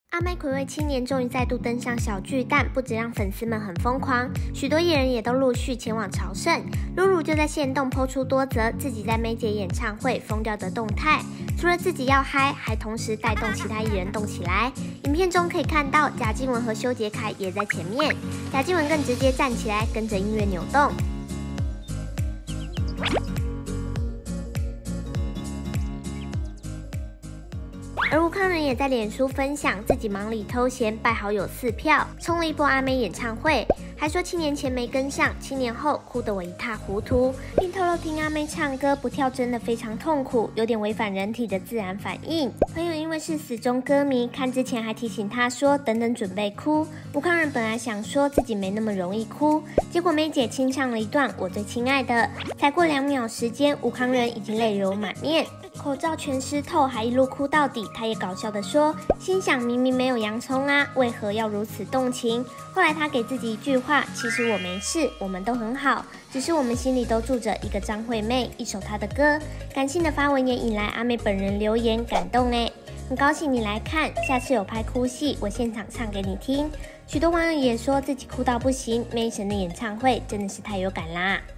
阿妹睽违7年，终于再度登上小巨蛋，不止让粉丝们很疯狂，许多艺人也都陆续前往朝圣。露露就在限动抛出多则自己在妹姐演唱会疯掉的动态，除了自己要嗨，还同时带动其他艺人动起来。影片中可以看到贾静雯和修杰楷也在前面，贾静雯更直接站起来，跟着音乐扭动。而吴慷仁也在脸书分享自己忙里偷闲拜好友4票，冲了一波阿妹演唱会，还说7年前没跟上，7年后哭得我一塌糊涂，并透露听阿妹唱歌不跳真的非常痛苦，有点违反人体的自然反应。朋友因为是死忠歌迷，看之前还提醒他说等等准备哭。吴慷仁本来想说自己没那么容易哭，结果妹姐清唱了一段我最亲爱的，才过2秒时间，吴慷仁已经泪流满面。口罩全湿透，还一路哭到底。他也搞笑的说，心想明明没有洋葱啊，为何要如此动情？后来他给自己一句话，其实我没事，我们都很好，只是我们心里都住着一个张惠妹，一首她的歌。感性的发文也引来阿妹本人留言，感动欸，很高兴你来看，下次有拍哭戏，我现场唱给你听。许多网友也说自己哭到不行，妹神的演唱会真的是太有感啦。